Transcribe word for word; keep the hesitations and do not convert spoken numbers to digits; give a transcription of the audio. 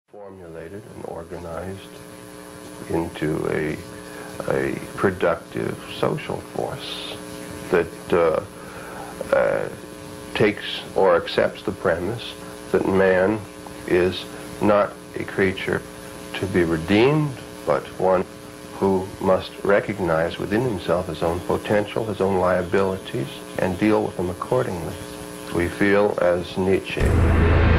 formulated and organized into a, a productive social force that uh, uh, takes or accepts the premise that man is not a creature to be redeemed, but one who must recognize within himself his own potential, his own liabilities, and deal with them accordingly. We feel, as Nietzsche